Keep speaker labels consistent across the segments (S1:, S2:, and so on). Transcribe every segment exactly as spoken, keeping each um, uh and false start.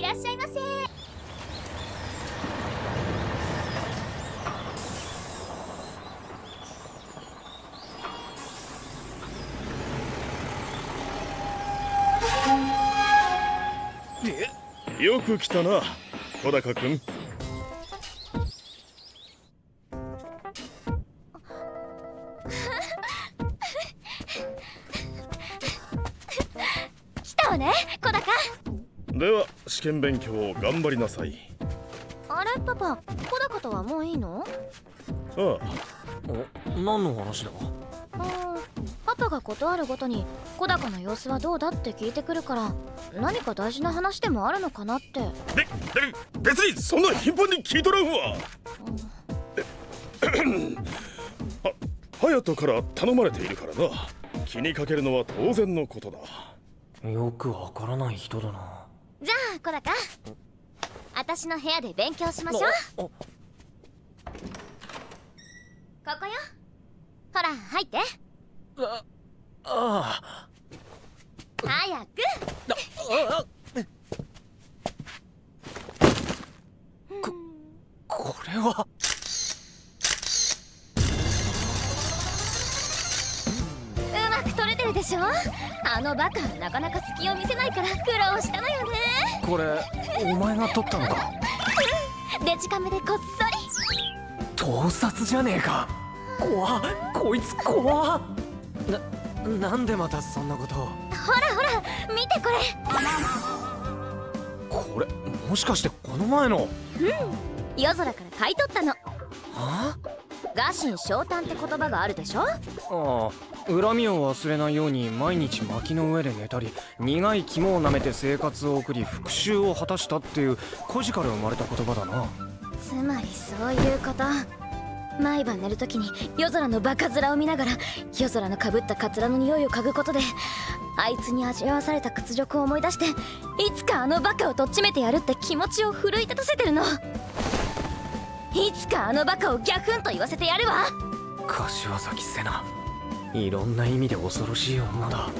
S1: らっしゃいませ。
S2: よく来たな、小高君。
S1: 来たわね、小高。
S2: では試験勉強を頑張りなさい。
S1: あれパパ、小高とはもういいの？
S2: ああ。
S3: お、何の話だ？
S1: うん、パパが断るごとに小高の様子はどうだって聞いてくるから、何か大事な話でもあるのかなって。
S2: べ、べ、別にそんな頻繁に聞いとらんわ。は、隼人から頼まれているからな。気にかけるのは当然のことだ。
S3: よくわからない人だな。
S1: じゃあ小高、私の部屋で勉強しましょう。ここよ。ほら入って。
S3: あ、あ
S1: あ。早く。
S3: あ、こ、これは。
S1: うまく撮れてるでしょ。あのバカなかなか隙を見せないから苦労したのよね。
S3: これお前が撮ったのか？
S1: デジカメでこっそり。
S3: 盗撮じゃねえか。怖っ、こいつ怖っ。な、なんでまたそんなことを。
S1: ほらほら見てこれ。
S3: これもしかしてこの前の。
S1: うん、夜空から買い取ったの。
S3: はあ？
S1: 臥薪嘗胆って言葉があるでしょ。
S3: ああ、恨みを忘れないように毎日薪の上で寝たり苦い肝を舐めて生活を送り復讐を果たしたっていう故事から生まれた言葉だな。
S1: つまりそういうこと。毎晩寝るときに夜空のバカ面を見ながら夜空のかぶったカツラの匂いを嗅ぐことで、あいつに味わわされた屈辱を思い出して、いつかあのバカをとっちめてやるって気持ちを奮い立たせてるの。いつかあのバカをギャフンと言わせてやるわ。
S3: 柏崎瀬名、いろんな意味で恐ろしい女だ。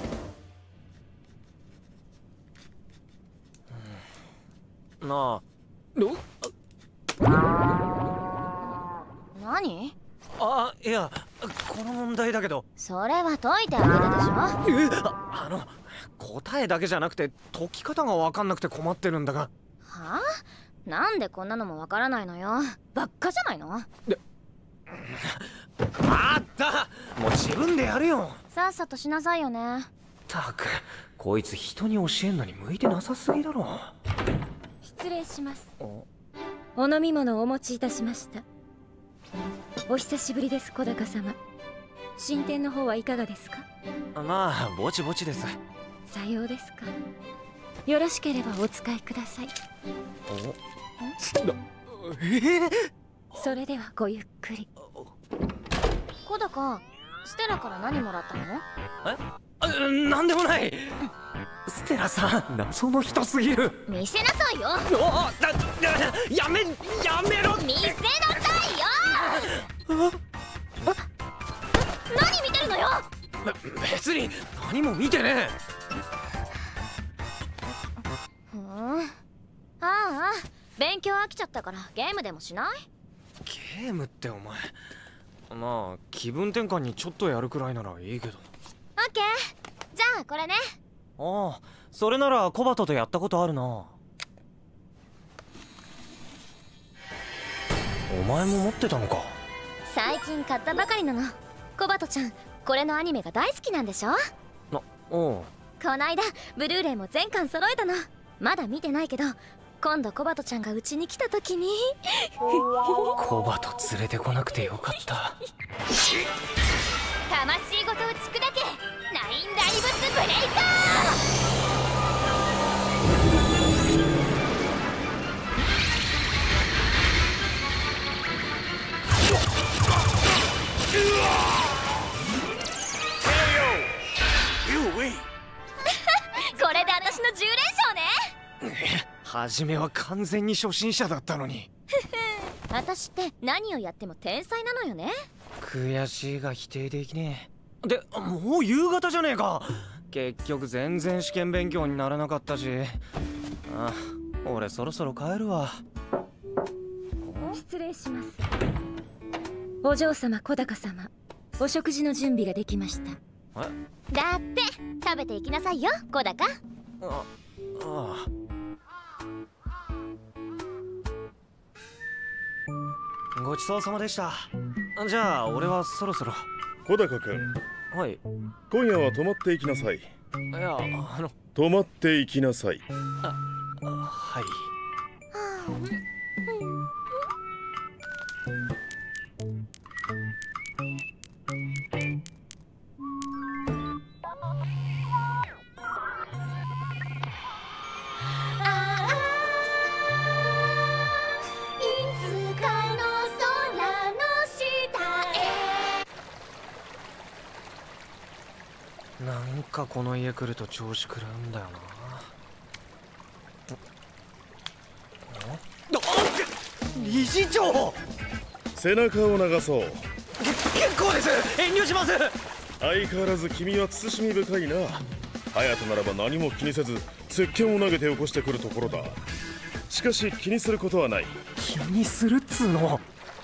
S3: うん、なあ、
S1: 何？
S3: あ、いや、この問題だけど。
S1: それは解いてあげたでしょ。
S3: え、あ、あの答えだけじゃなくて解き方が分かんなくて困ってるんだが。
S1: はあ？なんでこんなのもわからないのよ。ばっかじゃないの。
S3: で、あった、もう自分でやるよ。
S1: さっさとしなさいよね。
S3: たく、こいつ人に教えんのに向いてなさすぎだろ。
S4: 失礼します。
S3: お、
S4: お飲み物をお持ちいたしました。お久しぶりです、小高様。進展の方はいかがですか？
S3: まあぼちぼちです。
S4: さようですか。よろしければお使いください。
S3: お、えー、
S4: それではごゆっくり。
S1: 小高、ステラから何もらったの？
S3: え、あ、なんでもない。ステラさん、謎の人すぎる。
S1: 見せなさいよ。
S3: お、だ、やめ、やめろ。
S1: 見せなさいよ。何見てるのよ。
S3: 別に何も見てね
S1: え。ふん、ああ、勉強飽きちゃったからゲームでもしない？
S3: ゲームってお前、まあ気分転換にちょっとやるくらいならいいけど。
S1: オッケー、じゃあこれね。
S3: ああ、それならコバトとやったことあるな。お前も持ってたのか。
S1: 最近買ったばかりなの。コバトちゃん、これのアニメが大好きなんでしょ？
S3: な、おう。
S1: こないだブルーレイも全巻揃えたの。まだ見てないけど、今度コバトちゃんがうちに来た時に
S3: コバト連れてこなくてよかった。
S1: 魂ごと打ち砕け、ナインライブスブレイカーこれで私のじゅう連勝ね。
S3: 初めは完全に初心者だったのに。
S1: 私って何をやっても天才なのよね。
S3: 悔しいが否定できねえ。で、もう夕方じゃねえか。結局全然試験勉強にならなかったし。あ、俺俺そろそろ帰るわ。
S4: 失礼します。お嬢様小高様、お食事の準備ができました。
S3: え？
S1: だって食べていきなさいよ小高。
S3: あああ、ごちそうさまでした。じゃあ俺はそろそろ。
S2: 小高君、
S3: はい。
S2: 今夜は泊まっていきなさい。
S3: いや、あの
S2: 泊まっていきなさい。
S3: あ、はい。なんかこの家来ると調子狂うんだよな。理事長、
S2: 背中を流そう。
S3: 結構です。遠慮します。
S2: 相変わらず君は慎み深いな。隼人ならば何も気にせず石鹸を投げて起こしてくるところだ。しかし気にすることはない。
S3: 気にするっつうの。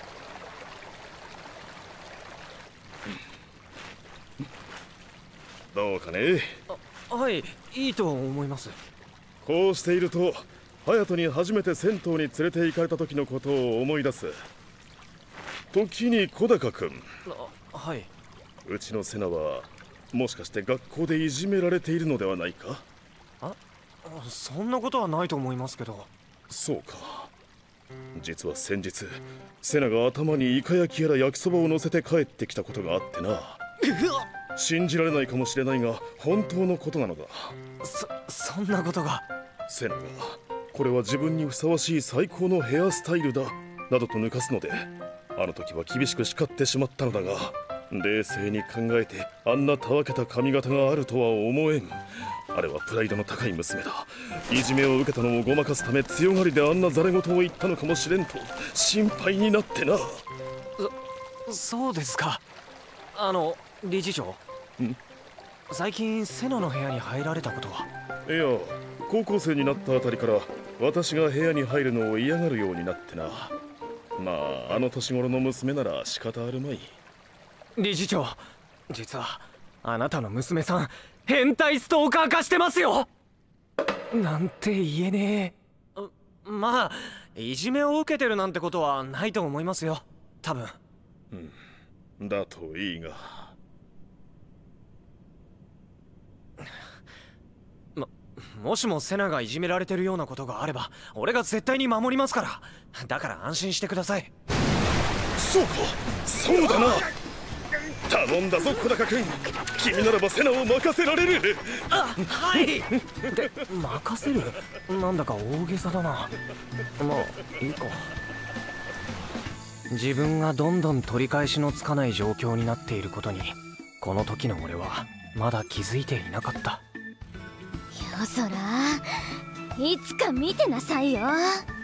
S2: どうかね。
S3: はい、いいと思います。
S2: こうしていると隼人に初めて銭湯に連れて行かれた時のことを思い出す。時に小高君、
S3: はい。
S2: うちのセナはもしかして学校でいじめられているのではないか？
S3: あ、そんなことはないと思いますけど。
S2: そうか。実は先日セナが頭にイカ焼きやら焼きそばを乗せて帰ってきたことがあってな。信じられないかもしれないが本当のことなのだ。
S3: そ、そんなことが。
S2: セナがこれは自分にふさわしい最高のヘアスタイルだなどと抜かすので、あの時は厳しく叱ってしまったのだが、冷静に考えてあんなたわけた髪型があるとは思えん。あれはプライドの高い娘だ。いじめを受けたのをごまかすため強がりであんなざれ言を言ったのかもしれんと心配になってな。
S3: そ、そうですか。あの理事長、
S2: ん？
S3: 最近セナの部屋に入られたことは？
S2: いや、高校生になったあたりから私が部屋に入るのを嫌がるようになってな。まああの年頃の娘なら仕方あるまい。
S3: 理事長、実はあなたの娘さん変態ストーカー化してますよ。なんて言えねえ。まあいじめを受けてるなんてことはないと思いますよ、多分。
S2: うん、だといいが。
S3: も、もしもセナがいじめられてるようなことがあれば俺が絶対に守りますから。だから安心してください。
S2: そうか、そうだな。頼んだぞ小高君、君ならばセナを任せられる。
S3: あ、はい。で、任せる？なんだか大げさだな。まあいいか。自分がどんどん取り返しのつかない状況になっていることにこの時の俺はまだ気づいていなかった。
S1: 夜空、いつか見てなさいよ。